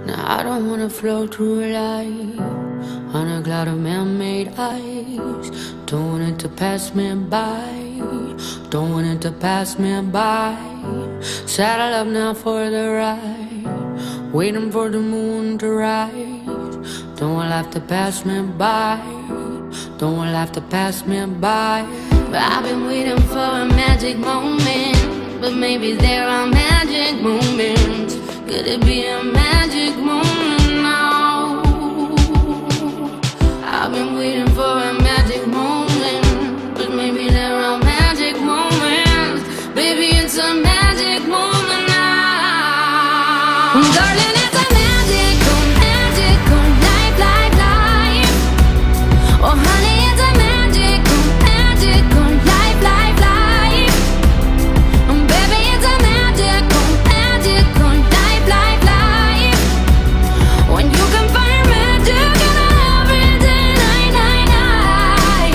Now I don't wanna float through life on a cloud of man-made ice. Don't want it to pass me by. Don't want it to pass me by. Saddle up now for the ride, waiting for the moon to rise. Don't want life to pass me by. Don't want life to pass me by. But I've been waiting for a magic moment, but maybe there are magic moments. Could it be a magic moment now? I've been waiting for a magic moment, but maybe there are magic moments. Baby, it's a magic moment now. Darling, it's a magical, magical life, life, life. Oh, honey, it's a magical, magical life, life, life. Baby, it's a magical, magical life, life, life. When you can find magic in every day, night, night, night.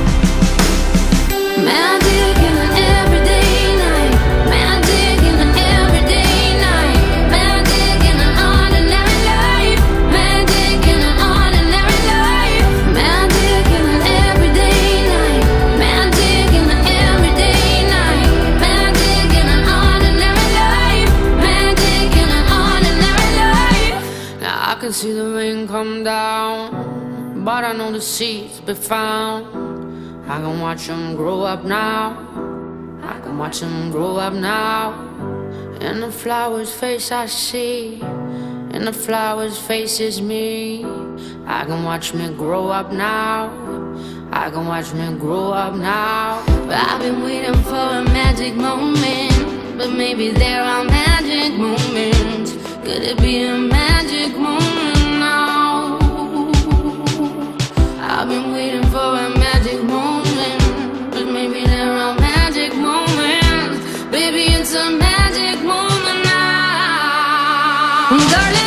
Magic in an everyday night. Magic in an everyday night. Magic in an ordinary life. Magic in an ordinary life. Magic in an everyday night. Magic in an everyday night. Magic in an ordinary life. Magic in an ordinary life. Now I can see the rain come down, but I know the seeds be found. I can watch them grow up now. I can watch them grow up now. In the flower's face I see, in the flower's face is me. I can watch me grow up now. I can watch me grow up now. But I've been waiting for a magic moment, but maybe there are magic moments. Could it be a magic moment now? I've been waiting for a magic moment, but maybe there are magic moments. Baby, it's a magic moment now. Darling,